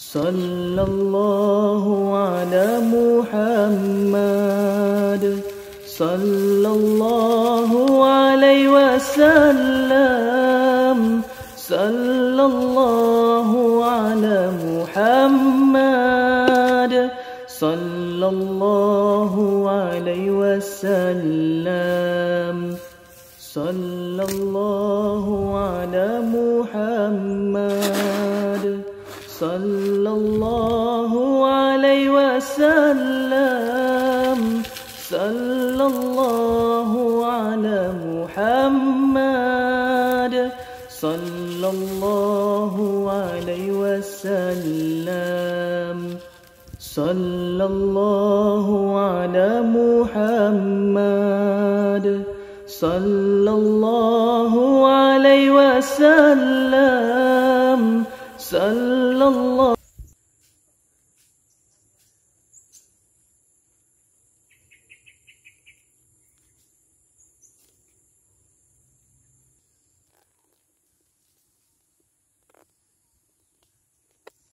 Sallallahu ala Muhammad, sallallahu alaihi wasallam, sallallahu ala Muhammad, sallallahu alaihi wasallam, sallallahu ala Muhammad, sallallahu alaihi wasallam, sallallahu ala Muhammad, sallallahu alaihi wasallam, sallallahu ala Muhammad, sallallahu alaihi wasallam, sallallahu